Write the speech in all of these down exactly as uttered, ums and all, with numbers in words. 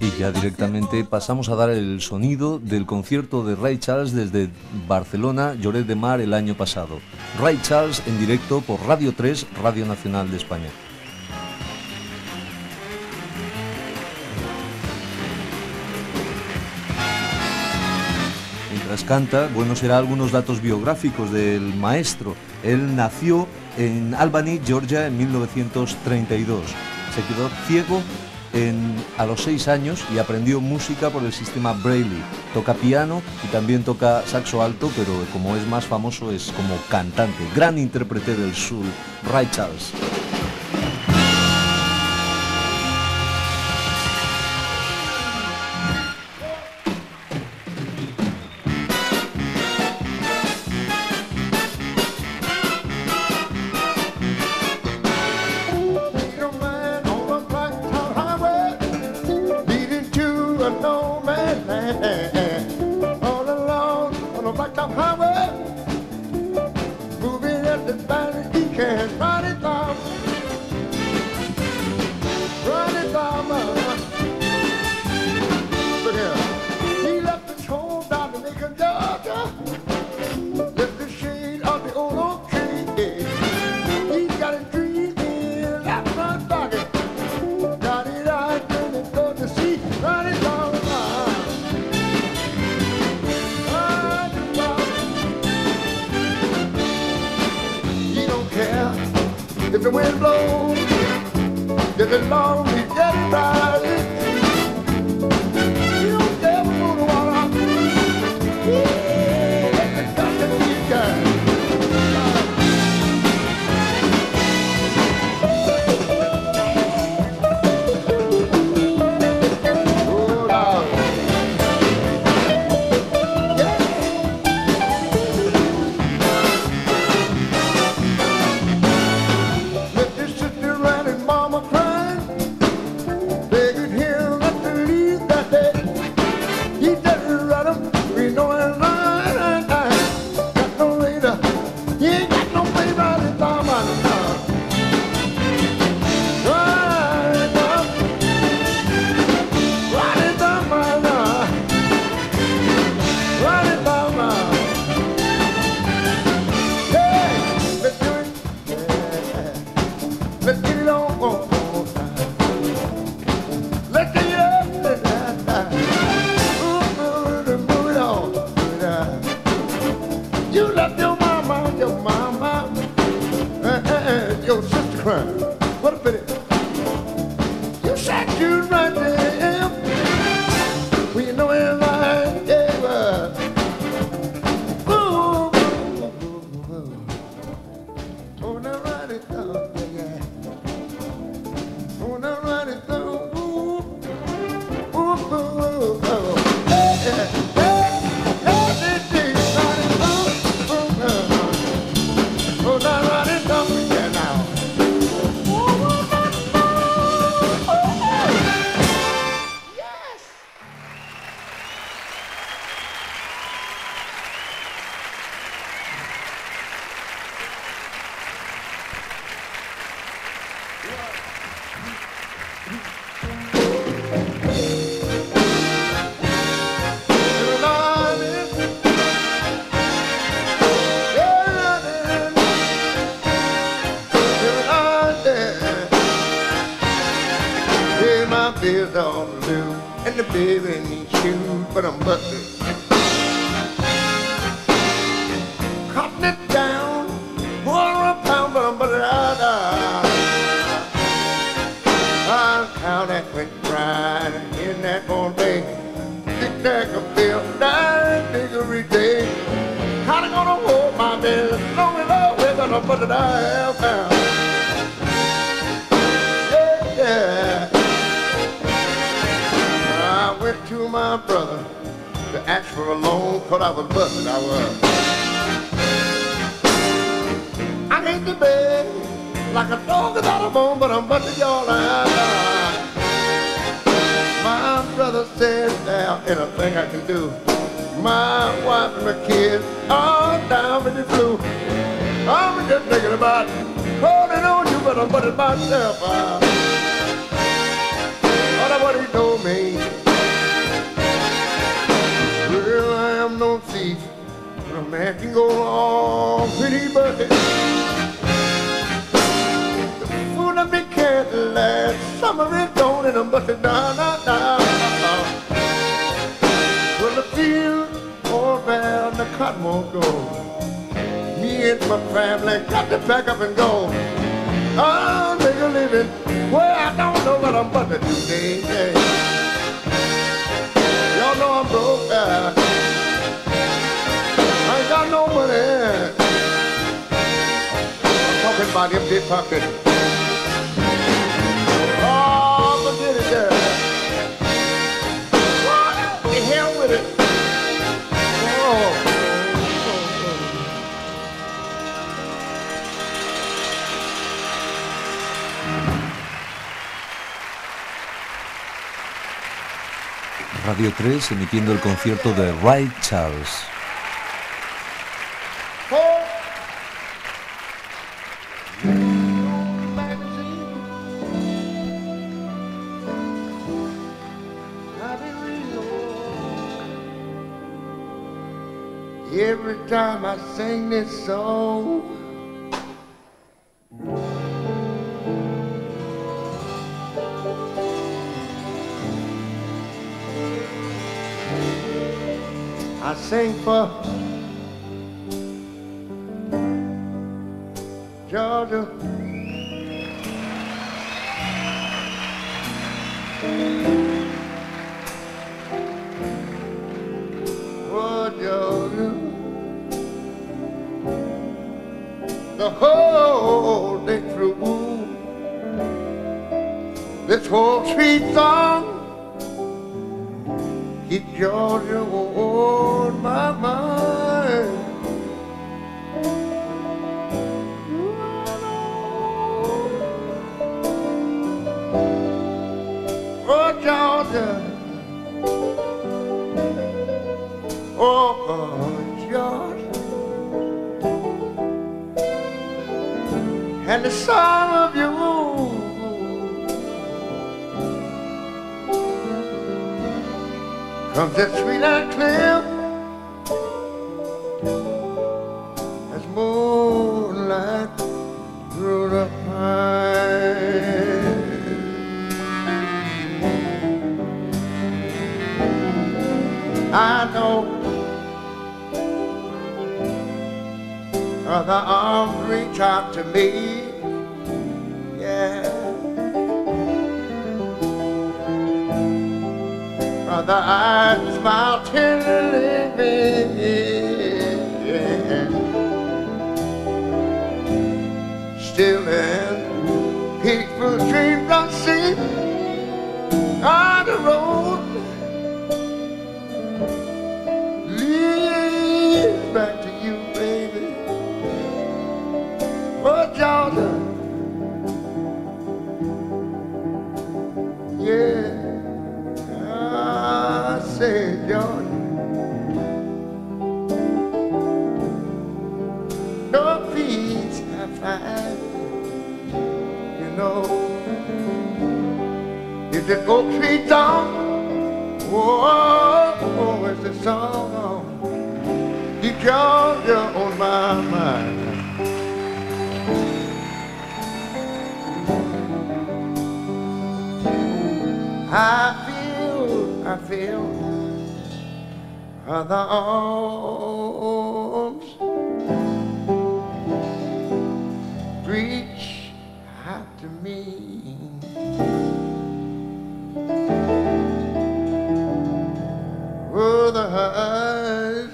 Y ya directamente pasamos a dar el sonido del concierto de Ray Charles desde Barcelona, Lloret de Mar, el año pasado. Ray Charles en directo por Radio tres, Radio Nacional de España. Mientras canta, bueno, será algunos datos biográficos del maestro. Él nació en Albany, Georgia, en mil novecientos treinta y dos. Se quedó ciego En, a los seis años y aprendió música por el sistema Braille. Toca piano y también toca saxo alto, pero como es más famoso es como cantante. Gran intérprete del soul, Ray Charles. If the wind blows, if it's long, we get it right. You don't ever move the water. Yeah, it's got to be done. And the baby needs shoes, but I'm busted. Cutting it down, quarter a pound, but I'm busted out. I'll count that quick ride, in that one day. Tic tac a bill, nine diggery day. How they gonna hold my bill? Long enough, we're gonna put it out now. Yeah, yeah. I went to my brother to ask for a loan, cause I was busted, I was. I hate to beg like a dog without a bone, but I'm busted, y'all. My brother said there ain't a thing I can do. My wife and my kids are down with the flu. I'm just thinking about holding on you, but I'm busted myself. I, what he told me. Well, I am no thief, but a man can go along pretty bucket. The food of me can't last, summer is gone and I'm busted down, down, down. Well, the field all down, the cotton won't go. Me and my family got to pack up and go. I'll make a living. Well, I don't know what I'm about to do today. Y'all know I'm broke. Uh, I ain't got no money. I'm talking about empty pockets. Oh, forget it there. What the hell with it? Oh. Radio tres emitiendo el concierto de Ray Charles. Every time I sing this song, I sing for Georgia. Oh, Georgia. The whole day through, this whole sweet song, keep Georgia on my mind. Oh, Georgia. Oh, Georgia. And the song of you comes that sweet and clear as moonlight through the pine. I know other arms reach out to me, yeah. Other eyes smile tenderly, yeah. Still in peaceful dreams I see on the road leads back to you, baby. Oh, Georgia, yeah. I say, Georgia, no peace I find, you know. If the oak tree down, oh, oh, it's the song, keep Georgia on my mind. I feel, I feel other arms reach out to me. Other eyes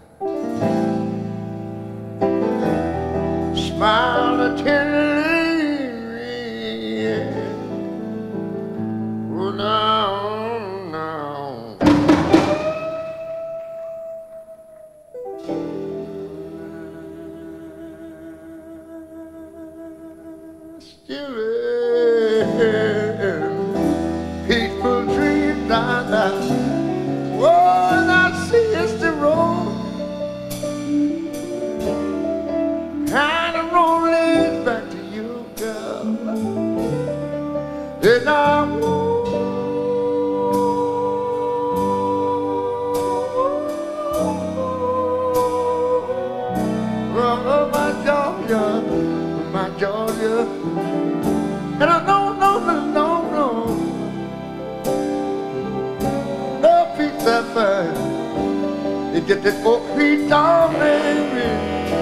smile tenderly, yeah. Oh, now, now. Still in peaceful dreams down there. Oh, and I see it's the road, and the road leads back to you, girl. And I, oh, And I know, no, no, no, no, no peace that fine. You get that four feet down, baby.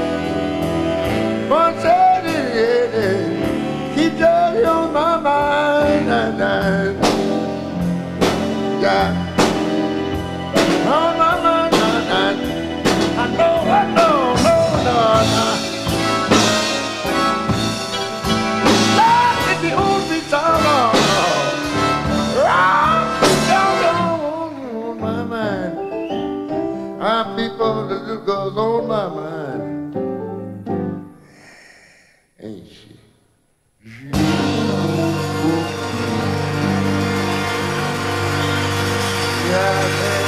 One said it, keep joy on my mind, and I, yeah, on my mind, and I, I know, I know, no, no, no. Love is the only time on my mind. I people that just goes on my mind. Ain't she? Yeah,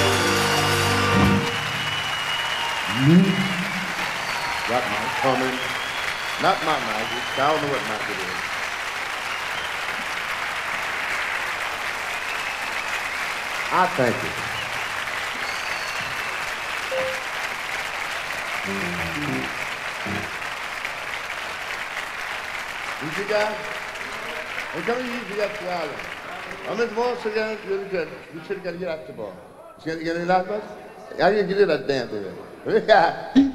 man. Got my coming. Not my magic. I don't know what magic is. I thank you. You see that? I'm coming to you to the I'm at the ball, so you're good. You should get at the ball. You get it out of us? I didn't get it at damn thing. Yeah.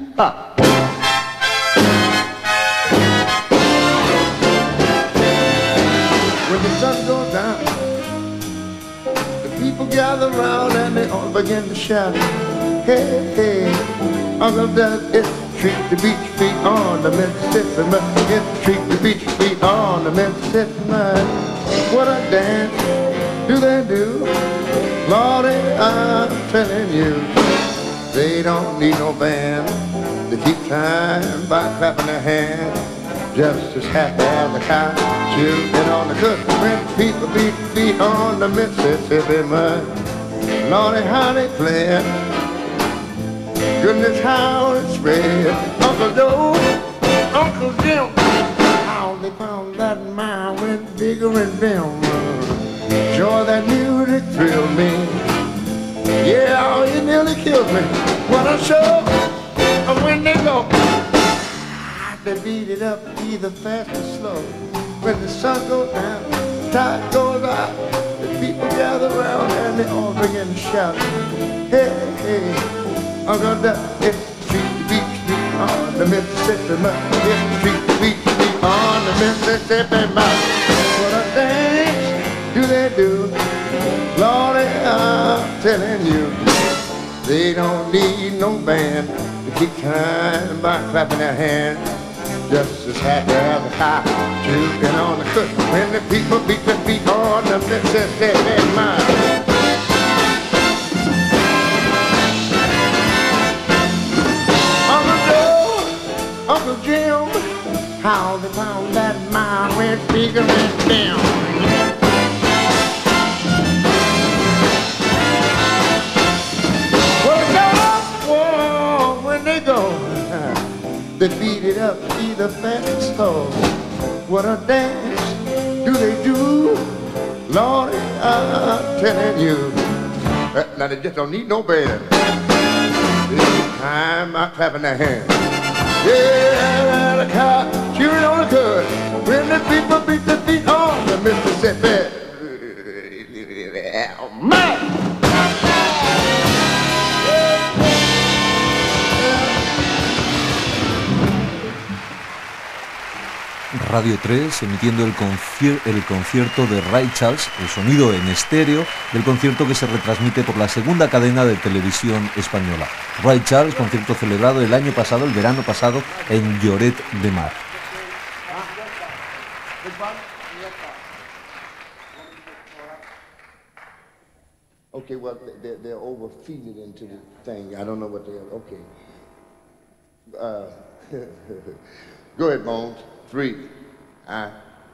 When the sun goes down, the people gather around and they all begin to shout. Hey, hey, Uncle Doug, it's treat the beach feet on the Mississippi mud. It's treat the beach feet on the Mississippi mud. What a dance do they do? Lordy, I'm telling you, they don't need no band. They keep time by clapping their hands. Just as happy as a cow shooting on the good. When people beat feet on the Mississippi mud. Lordy, how they play it. Goodness, how it spread. Uncle Joe, Uncle Jim, how they found that mile went bigger and bigger. Sure, that music thrilled me. Yeah, oh, it nearly killed me. What a show! And when they go, they beat it up either fast or slow. When the sun goes down, the tide goes out, the people gather around and they all begin to shout. Hey, hey, Uncle Doug, it's treat the beach feet on the Mississippi mud. It's treat the beach feet on the Mississippi mud. What a dance do they do? Lordy, I'm telling you, they don't need no band to keep time by clapping their hands. Just as happy as a cow shooting on the cook. When the people beat their feet on the Mississippi mud. Uncle Jim, how they found that mile went bigger and down. Well, they go up, whoa, when they go, they beat it up either fast or slow. What a dance do they do? Lordy, I'm telling you. Now they just don't need no band. This time I'm clapping their hands. Yeah, the cow chewing on the cud. When the people beat the feet on the Mississippi. Man! Radio tres, emitiendo el, concier el concierto de Ray Charles, el sonido en estéreo del concierto que se retransmite por la segunda cadena de televisión española. Ray Charles, concierto celebrado el año pasado, el verano pasado, en Lloret de Mar. Okay, well, they're, they're overfeeded into the thing. I don't know what they are. Okay. Uh, go ahead, Bones. Three. Uh.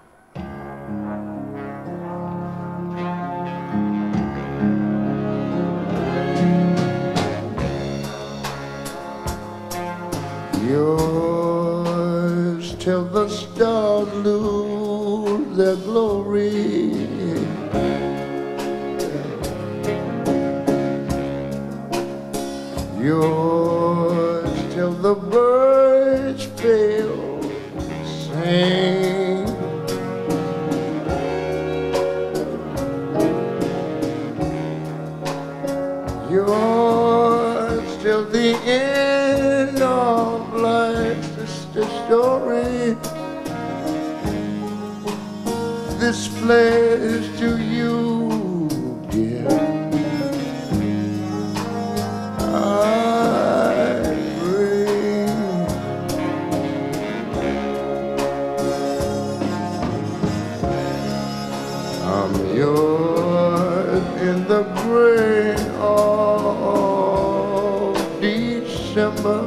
Yours till the stars lose their glory. Yours till the birds fail to sing. this place to you, dear. I pray. I'm yours in the gray of December.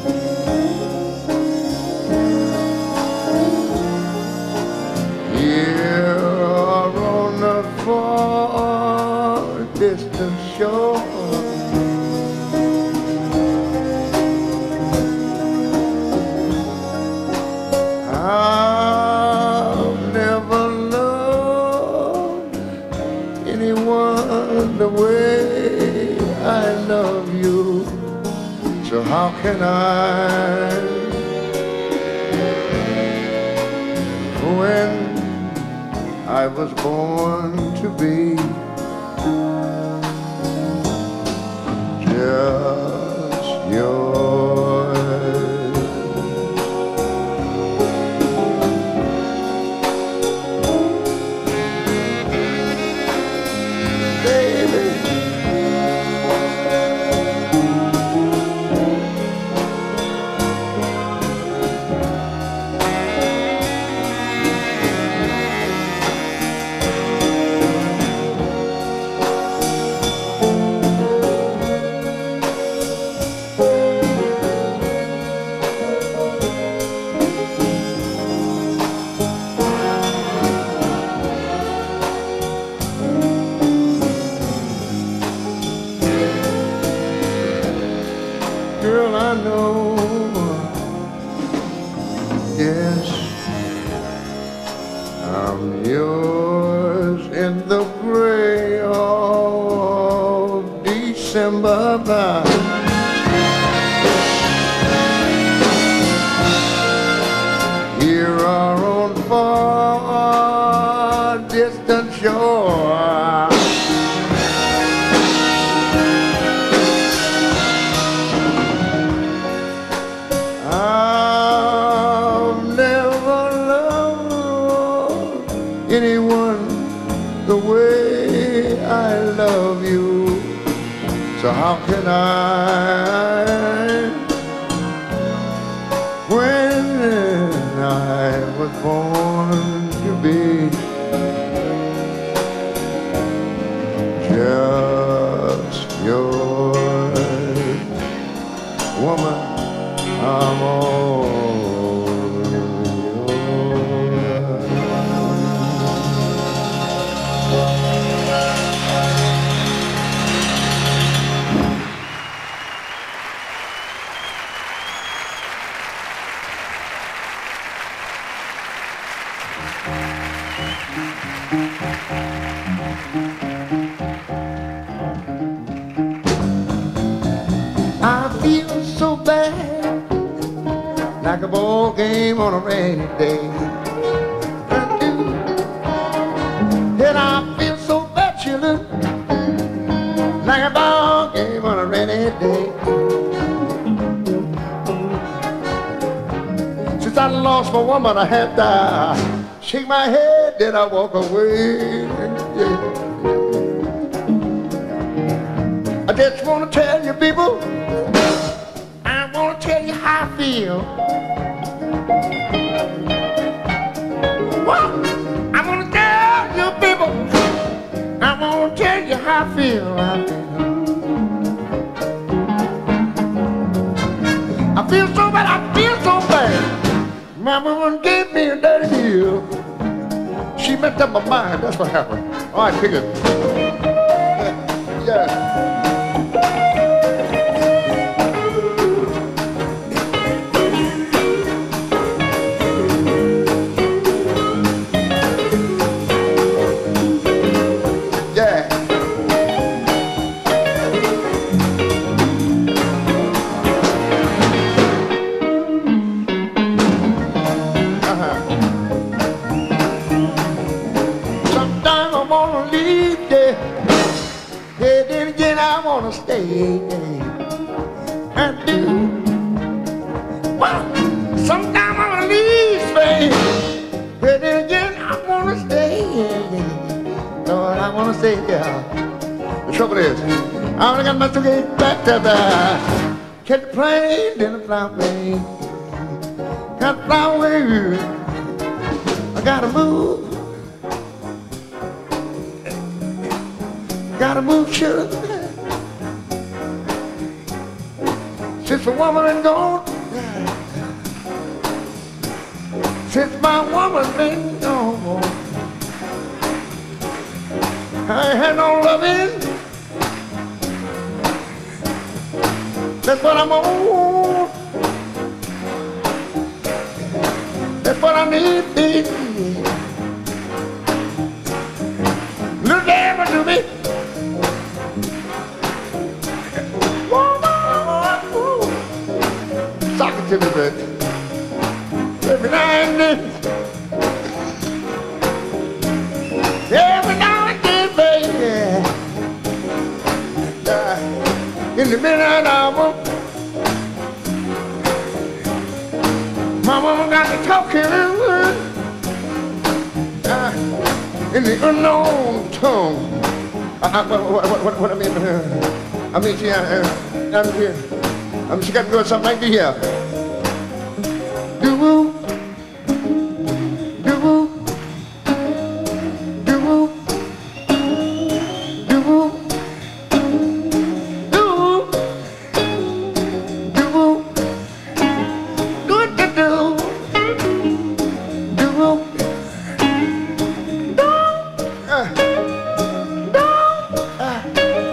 Far distant shore, I've never loved anyone the way I love you. So how can I, when I was born to be just yours? Baby, girl, I know, yes, I'm yours in the gray of December night. Here are on far distant shore, anyone the way I love you. So how can I, when I was born to be just yours? Woman, I'm all I feel so bad, like a ball game on a rainy day. I do. And I feel so bad, children, like a ball game on a rainy day. Since I lost my woman, I had to shake my head, then I walk away. Yeah. I just want to tell you people, I want to tell you how I feel. Well, I want to tell you people, I want to tell you how I feel. I feel, I feel so bad, I feel so bad. My woman gave me a dirty deal. She messed up my mind, that's what happened. All right, pick it. Yeah. Wanna stay, I do. Well, sometimes I wanna leave Spain, but then again I wanna stay. mama say, yeah. The trouble is, I only got my ticket back to the catch the plane, then the fly away. Got to fly away. I gotta move. Gotta move, sugar. Since the woman is gone, since my woman been gone, I ain't had no loving. That's what I'm on. That's what I need, baby. Look ever to me. Talk it to me, baby. Every now and then. Every now and then, baby. Uh, in the midnight hour, my mama got me talking uh, in the unknown tongue. Uh, what, what, what, what I mean, uh, I mean, she, uh, uh, I'm here. I mean, she got to do something like this here. Do-woo, do-woo, do-woo, do-woo, do-woo, do-woo, do-do-do, do-woo, do, uh, do, uh,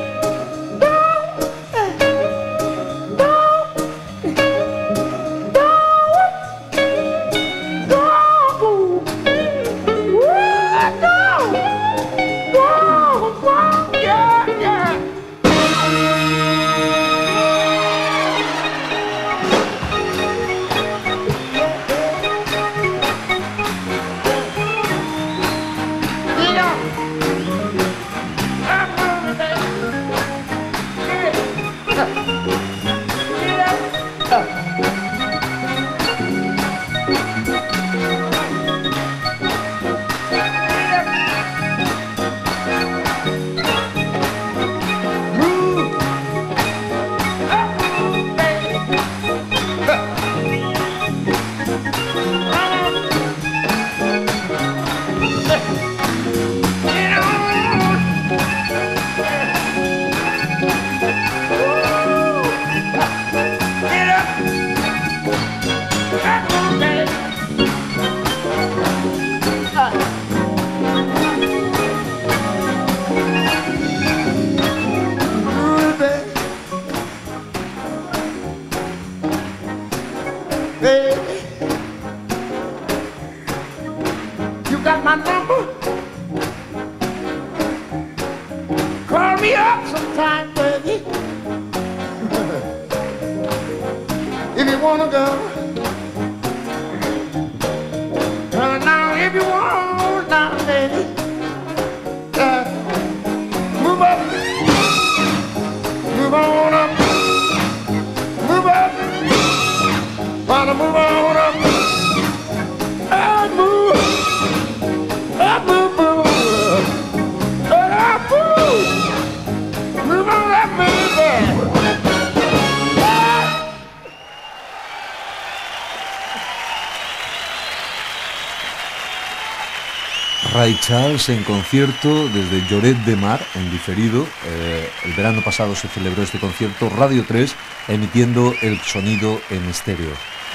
Ray Charles en concierto desde Lloret de Mar, en diferido. Eh, el verano pasado se celebró este concierto, Radio tres emitiendo el sonido en estéreo.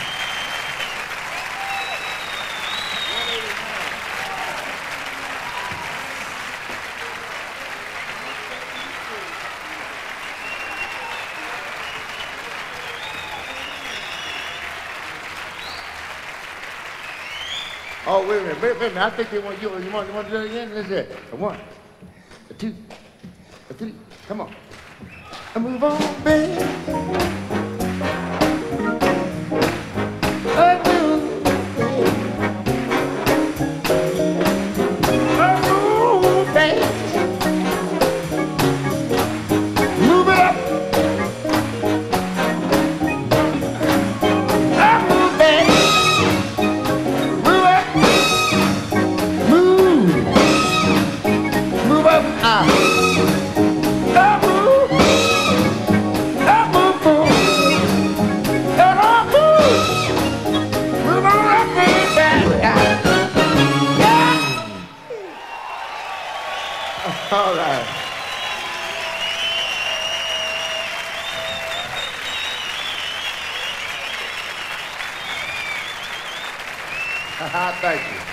Oh, wait a minute, wait a minute. I think they want you. You want, you want to do it again? Let's do it. A one, a two, a three. Come on. And move on, baby. I do, baby. I move, baby. Move it up. I move, baby. Move up. Move. Move up. Ah. All right. Thank you.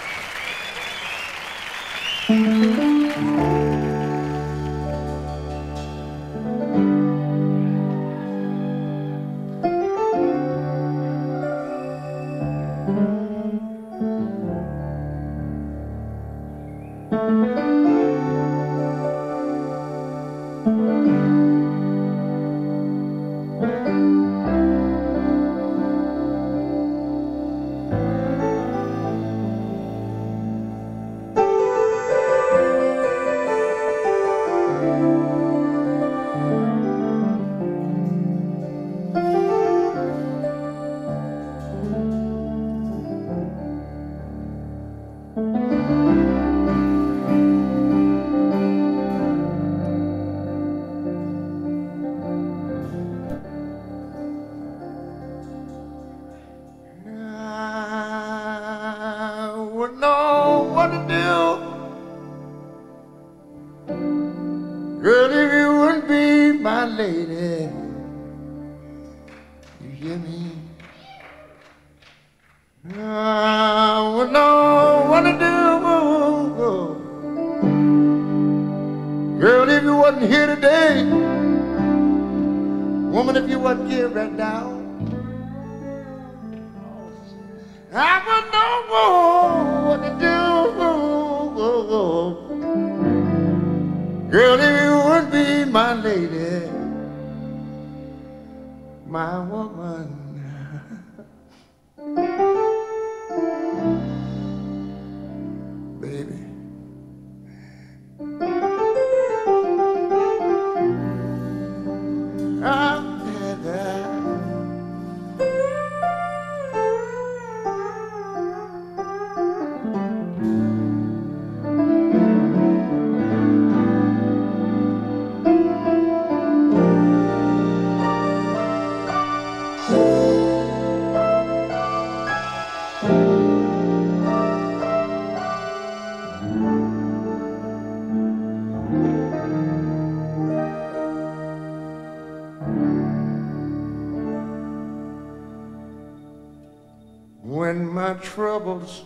When my troubles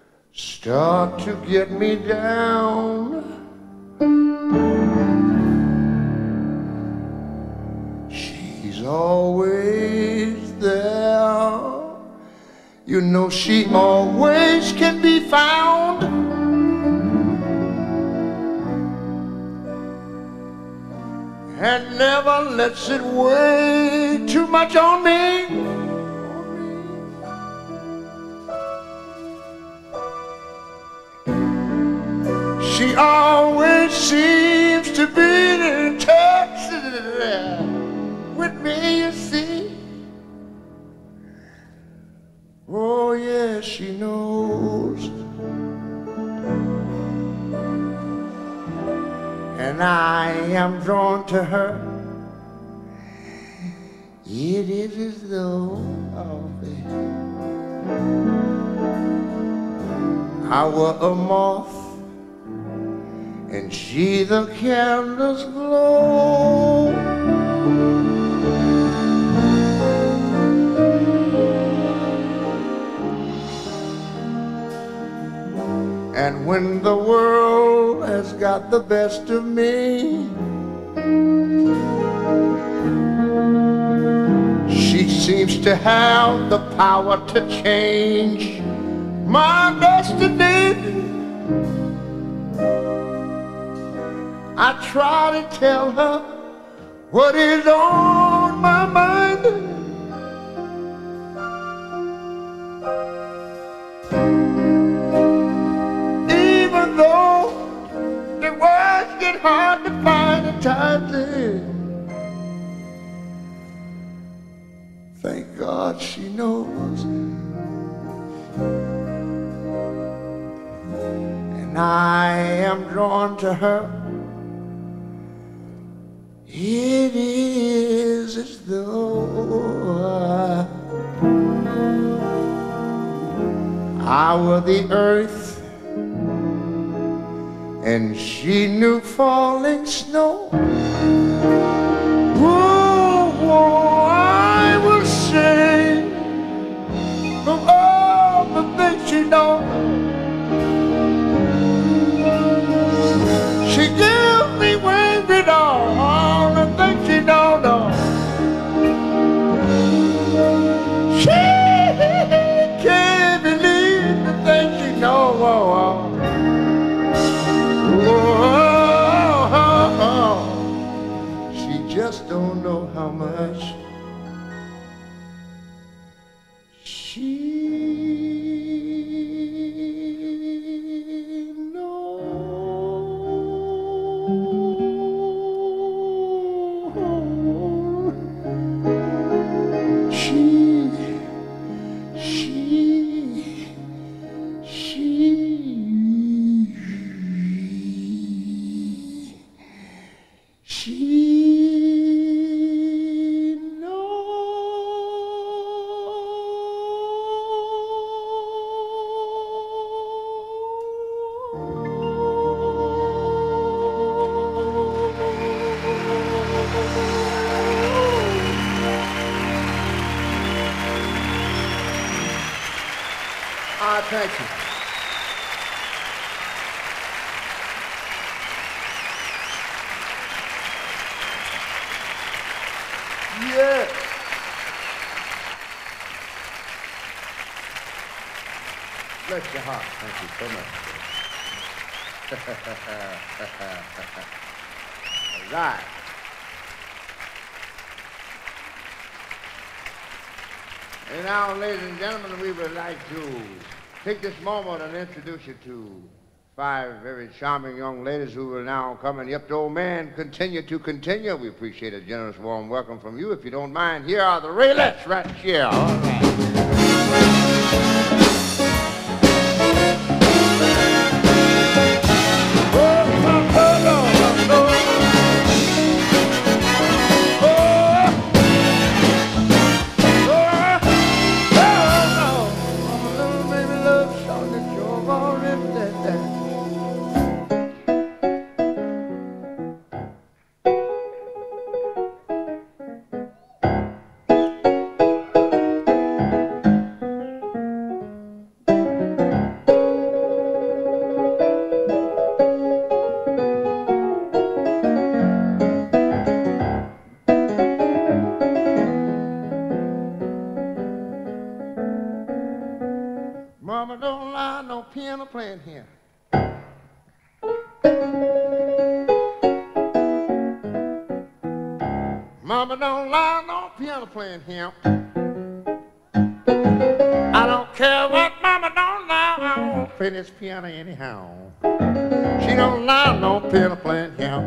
start to get me down, she's always there. You know she always can be found. And never lets it weigh too much on me. She always seems to be in touch with me, you see. Oh, yes, she knows. And I am drawn to her. It is as though, oh, baby, I were a moth and she the candle's glow. And when the world has got the best of me, she seems to have the power to change my destiny. I try to tell her what is on my mind. Even though the words get hard to find at times, thank God she knows. And I am drawn to her. It is as though I were the earth and she knew falling snow. Whoa, whoa, I will sing from all the things she knows. She gives me wings and all, all the things she don't know. She can't believe the things she knows. Oh, oh, oh, oh. She just don't know how much she thank you. Yes. Bless your heart. Thank you so much. All right. And now, ladies and gentlemen, we would like to take this moment and introduce you to five very charming young ladies who will now come and help the old man continue to continue. We appreciate a generous, warm welcome from you. If you don't mind, here are the Raylettes right here. All right. Mama don't lie, no piano playing here. Mama don't lie, no piano playing here. I don't care what mama don't lie, I won't play this piano anyhow. She don't lie, no piano playing here.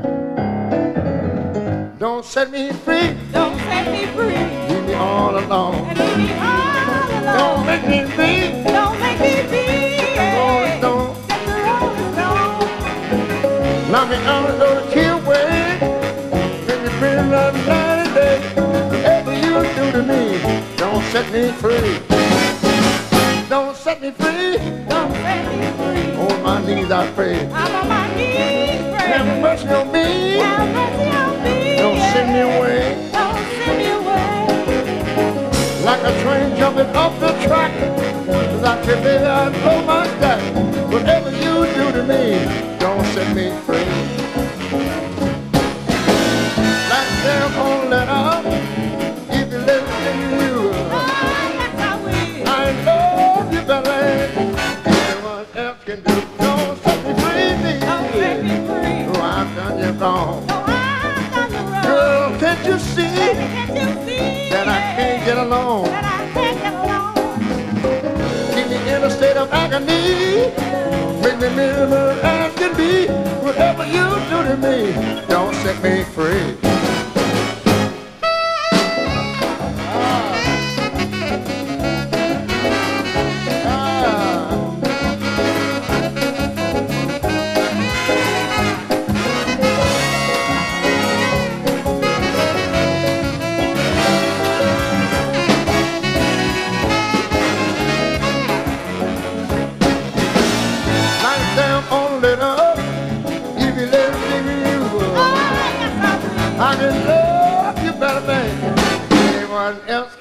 Don't set me free, don't set me free. Leave me all alone. Leave me all alone. Don't make me be. Don't make me be. Rolling Stone. Let the Rolling Stone. Knock me out of the key away. Make me feel like night and day. Whatever you do to me, don't set me free. Don't set me free. Don't set me free. On my knees I pray. I'm on my knees praying. Have mercy on me. Have mercy on me. Don't send me away. Don't send me away. Like a train jumping off the track. Cause I can baby, I blow my stack. Whatever you do to me, don't set me free. Like them on let up, if you let me you. Oh, yes, I will. I love you better than anyone else can do. Don't set me free, me. Don't set me free. Oh, I've done you wrong. Oh, I've done you wrong. Girl, can't you see Can't you see that I can't get along? That I can't get along. Keep me in a state of agony. Make me miserable as can be. Whatever you do to me, don't set me free.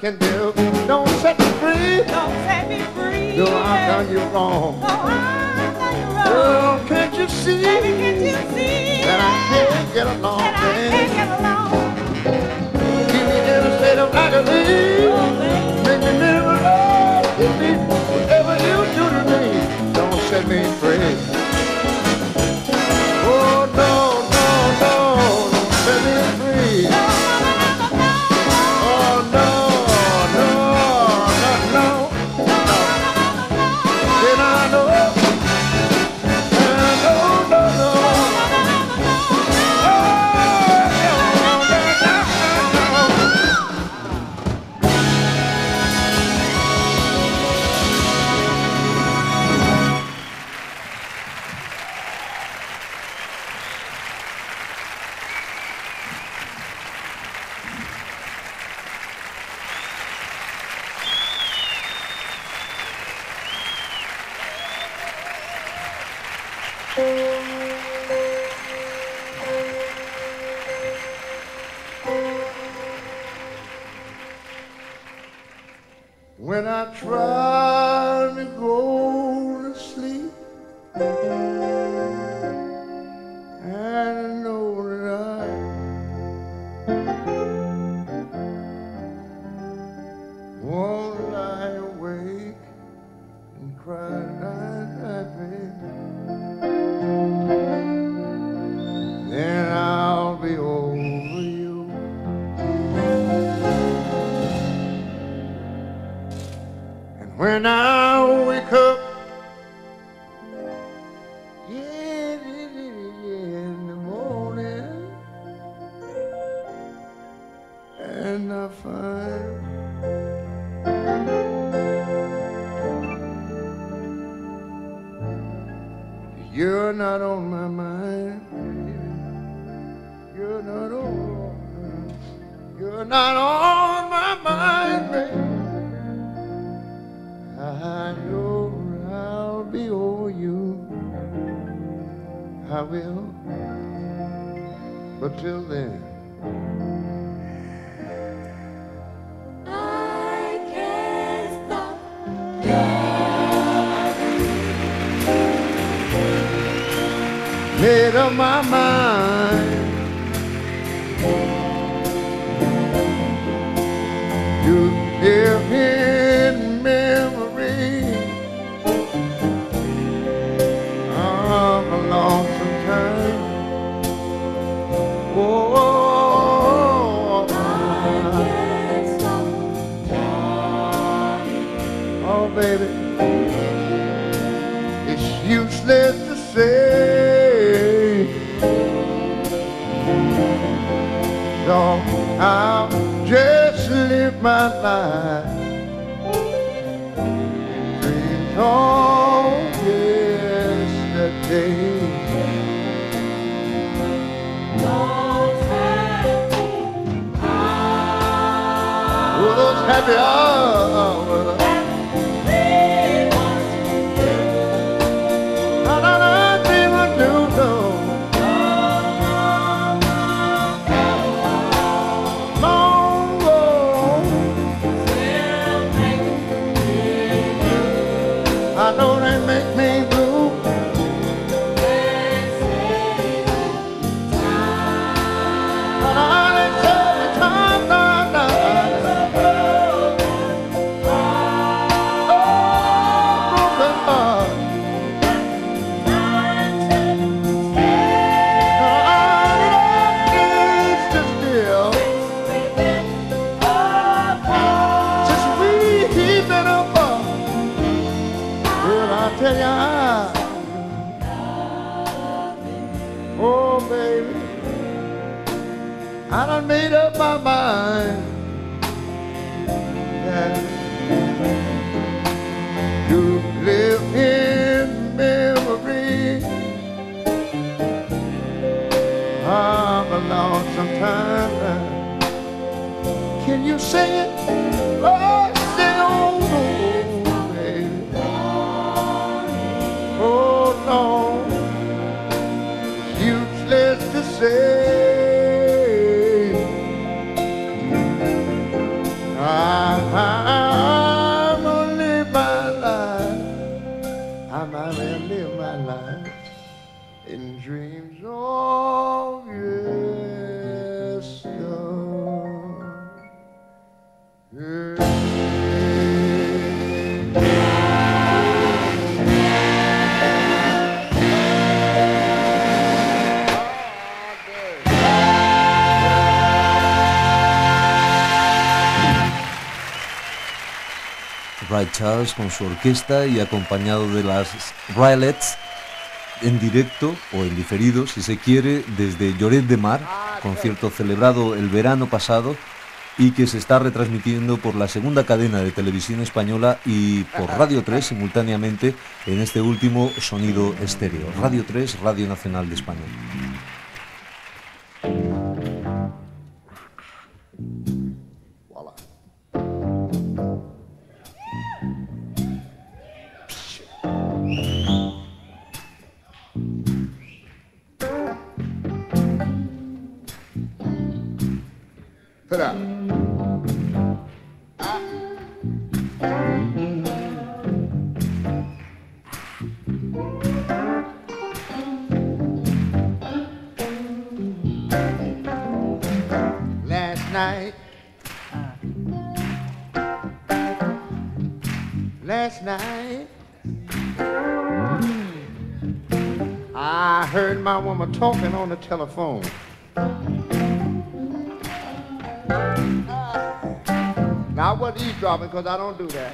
can do. Don't set me free. Don't set me free. No, I've done you wrong. No, I've done you wrong. Oh, can't you see? Baby, can't you see that I can't get along? that I can't get along? Keep me in a state of agony. Oh, baby. Make me live alone. Give me whatever you do to me. Don't set me free. Oh, no, no, no. Don't set me free. No, no, no, no, no. Oh, no, no, no, no. Then I know. And no, no, no. When I try to go to sleep and know that I won't lie awake and cry night, night, baby, then I'll be over you. When I wake up in, in, in the morning and I find you're not on my mind, you're not on, you're not on my mind, baby. I know I'll be over you, I will, but till then I can't stop. made up my mind to live in memory of a lonesome time. Oh, oh, baby, it's useless to say. So I'll just live my life. Dreams on yesterday. Oh, those happy hours. Not on a dream I do know. Long ago. I know they make me blue. But I ain't said the time, no, no. Oh, broken heart. All it is to still. Just we've been apart. Well, I tell you, I, oh baby, I done made up my mind, yeah, to live in memory of a lonesome time. Can you sing it? Oh, sing on, baby. Oh no, useless to say. I dreams of yesterday. Ray Charles con su orquesta y acompañado de las Raelettes en directo o en diferido, si se quiere, desde Lloret de Mar, concierto celebrado el verano pasado y que se está retransmitiendo por la segunda cadena de televisión española y por Radio tres simultáneamente en este último sonido estéreo. Radio tres, Radio Nacional de España. Put up. Last night, last night, I heard my woman talking on the telephone. Now I wasn't eavesdropping because I don't do that.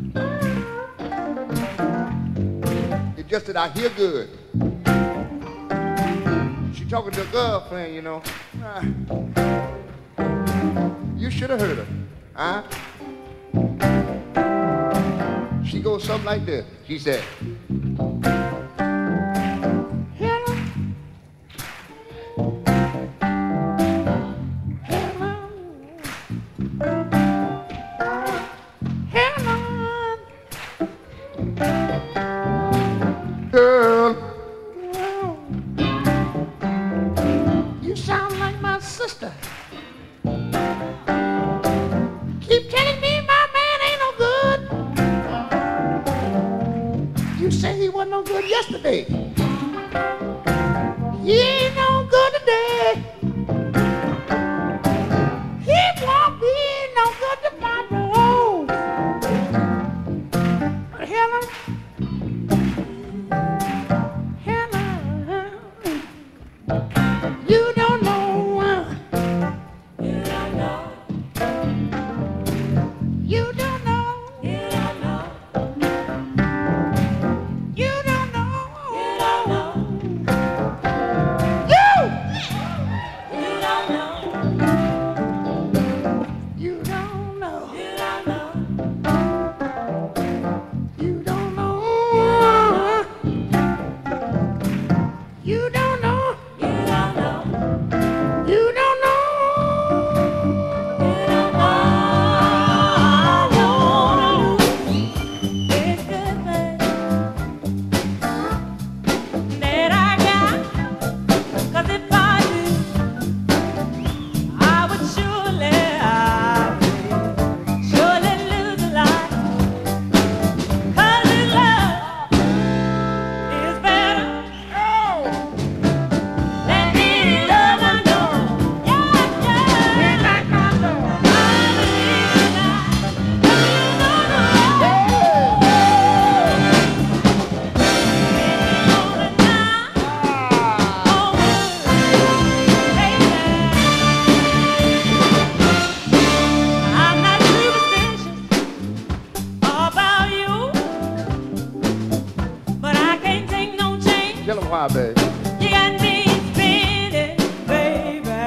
It's just that I hear good. She talking to a girlfriend, you know. Ah. You should have heard her, huh? She goes something like this. She said, girl, you sound like my sister. Keep telling me my man ain't no good. You say he wasn't no good yesterday. He ain't no good today. He won't be no good tomorrow. Helen, you don't know. You don't know. You don't know. You don't know. You don't know. You don't know. You. You don't know. You don't know. You don't know. You don't know. You don't know. You don't know. You don't know. You don't know. It's good thing that I got, 'cause if I did, I would surely, I would surely lose a lot. 'Cause this love is better than any love I know. Yeah, yeah. It's like my love. I believe in that. 'Cause you don't know. I'm not superstitious about you, but I can't take no change. Tell him why, baby. You got me spinning, baby.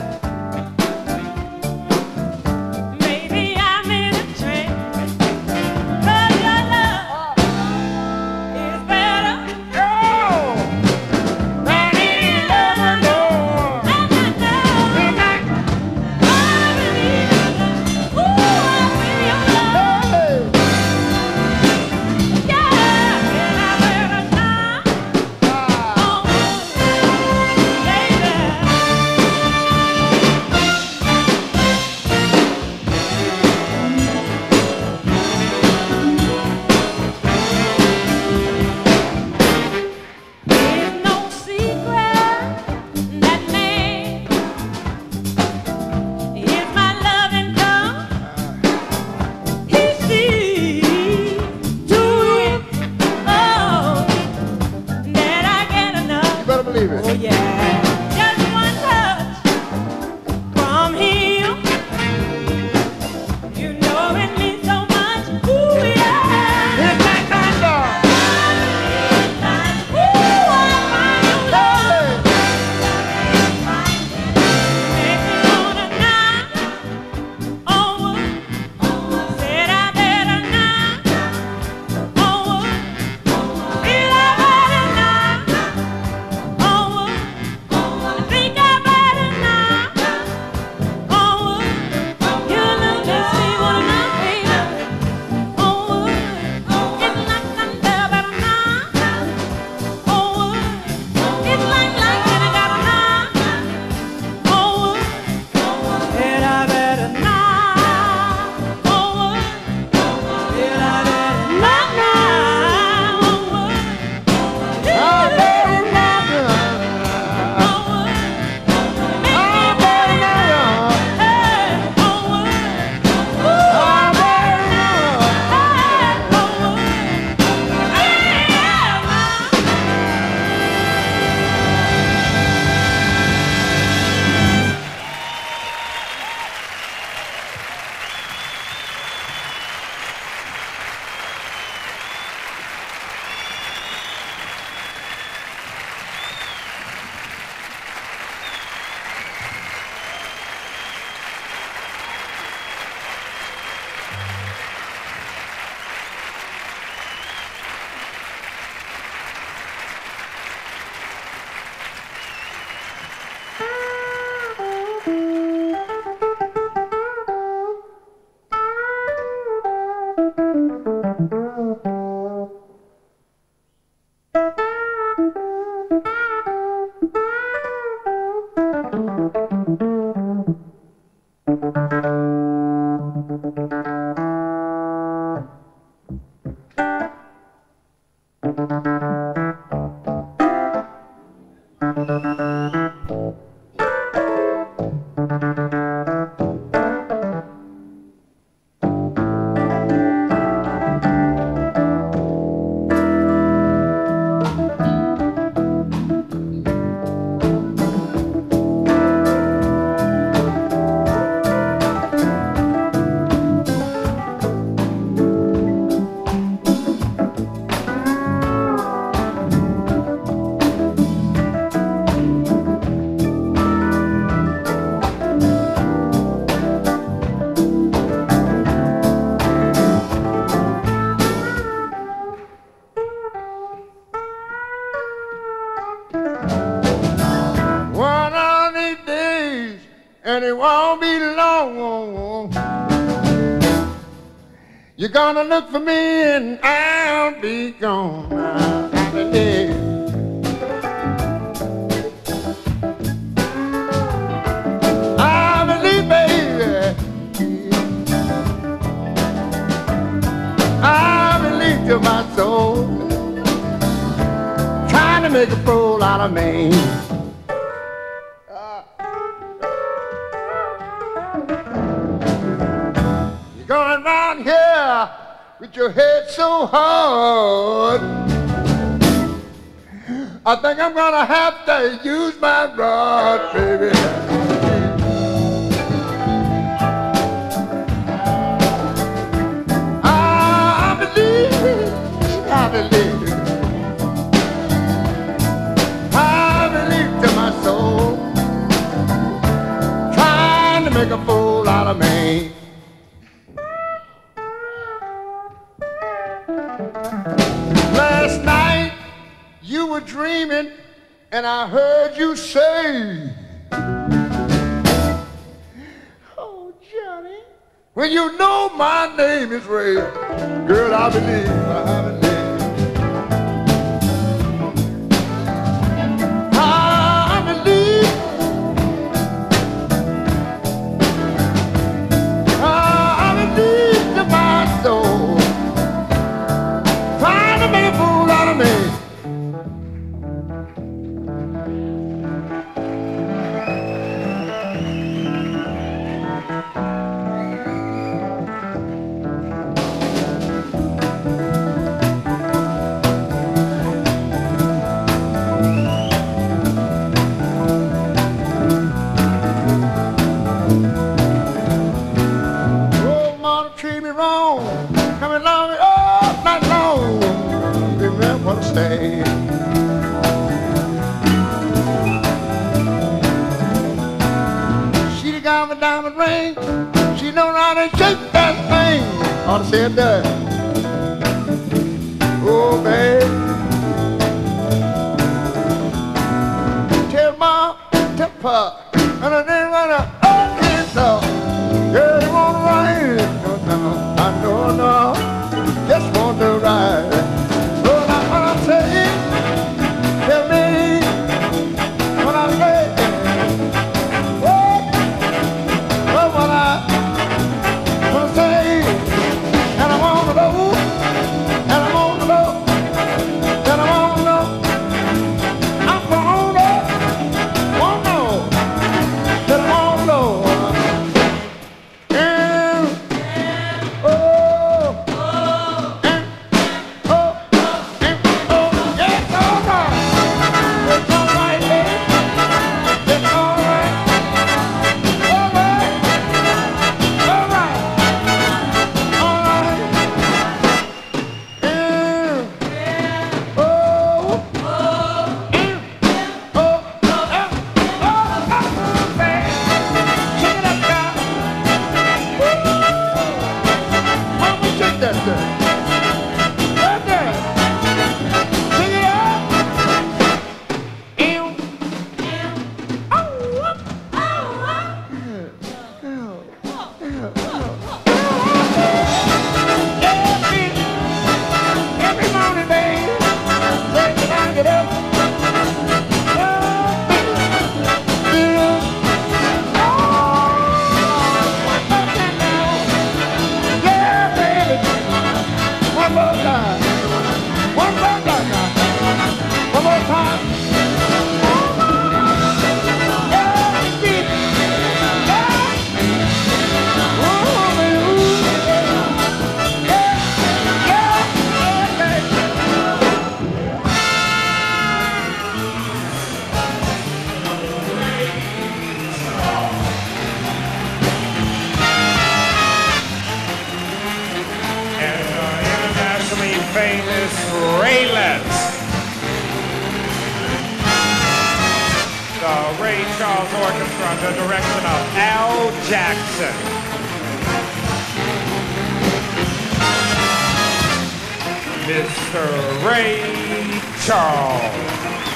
Maybe I'm in a trance, 'cause your love is better than any love I know. And I know, I believe in love. Ooh, I feel your love. Yeah, and I better not. Oh, believe it. Oh yeah, just one touch from him. You know it means so much. Ooh yeah. It's like thunder. Ooh, I find your love. Make me wanna knock. Oh, said I better knock. Oh, feel I better knock. Oh, I think I better knock. Oh, you look and see what I'm feeling. Oh, it's like thunder, better knock. Oh, it's like lightning, I gotta knock. Oh, said I better knock. Oh, said I better knock now. Oh, I better knock. oh, I better knock. hey, oh, ooh, I better knock. One of these days, and it won't be long. You're gonna look for me, and I'll be gone. I believe. I believe, baby. I believe to my soul, trying to make a fool out of me. You're going around here with your head so hard. I think I'm gonna have to use my rod, baby. I believe, I believe, I believe to my soul, trying to make a fool out of me. Last night you were dreaming, and I heard you say, "Oh, Johnny," when you know my name is Ray. Girl, I believe, I believe. I believe. I believe to my soul, trying to make a fool out of me. have a diamond ring. She knows how to shake that thing. Ought to say it does. Oh, babe. Tell mom, tell pop, and I didn't want to oh, it's up. Yeah, you want to ride? No, no, I know, no. Just want to ride. So that's what I say. Tell me what I say. What? What what I want to say. And I want to know. And I want to know. And I want to know. I'm going to want to know. That I want to know. And, oh, and, oh, and, oh, yes, all right. It's all right, baby. It's all right. All right. All right. All right. And, oh, and, oh, and, oh, oh, baby. Check it up, guys. Why don't we shake that thing? Right there. Shake it up. Ew. Oh, oh, yeah, baby. Every morning, baby. Say it down, get up. Oh, baby. Oh, one more time now. Yeah, baby. One more time. One more time now. One more time. Yeah, baby. Yeah. Oh, baby. Yeah, yeah, yeah, baby. And uh, internationally famous Raylets. The Ray Charles Orchestra under the direction of Al Jackson. Mister Ray Charles.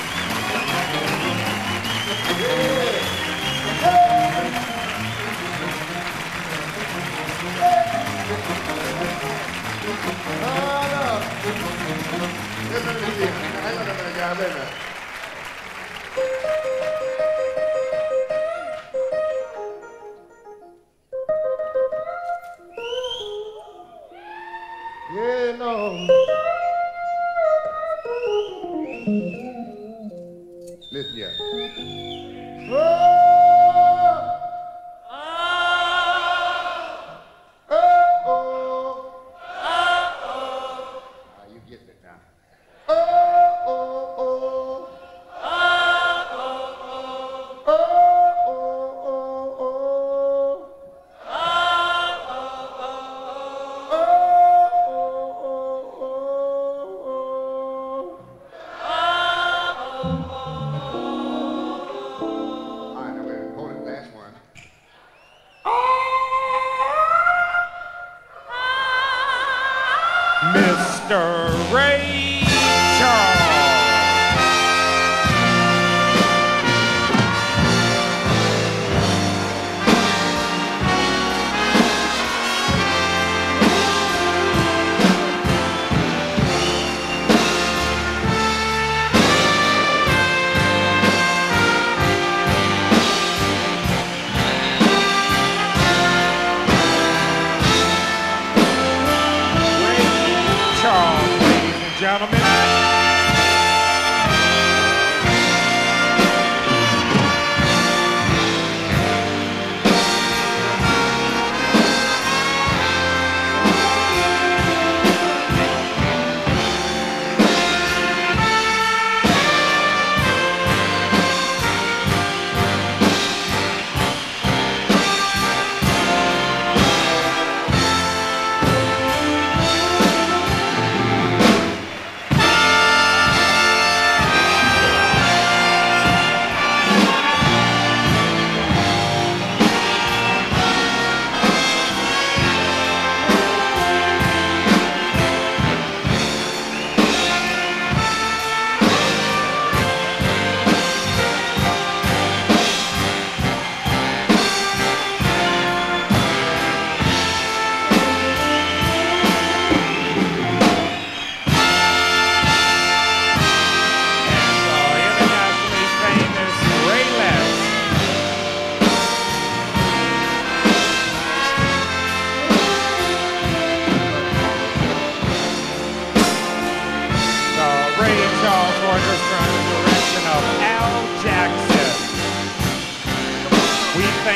Yeah, no. Listen here. Oh, oh, oh. Ah, you getting it now. Oh, oh, oh. Oh, oh, oh, oh. All right, now wait a minute.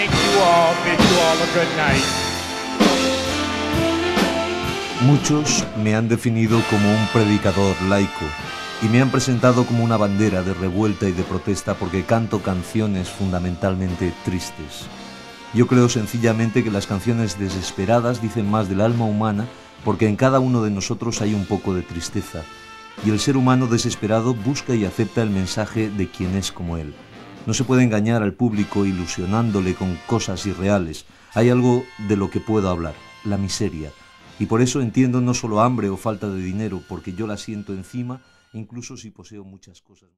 thank you all, bid you all a good night. Muchos me han definido como un predicador laico y me han presentado como una bandera de revuelta y de protesta porque canto canciones fundamentalmente tristes. Yo creo sencillamente que las canciones desesperadas dicen más del alma humana porque en cada uno de nosotros hay un poco de tristeza y el ser humano desesperado busca y acepta el mensaje de quien es como él. No se puede engañar al público ilusionándole con cosas irreales. Hay algo de lo que puedo hablar, la miseria. Y por eso entiendo no solo hambre o falta de dinero, porque yo la siento encima, incluso si poseo muchas cosas.